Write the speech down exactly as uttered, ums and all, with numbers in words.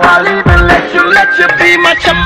I'll even let you, let you be my champion.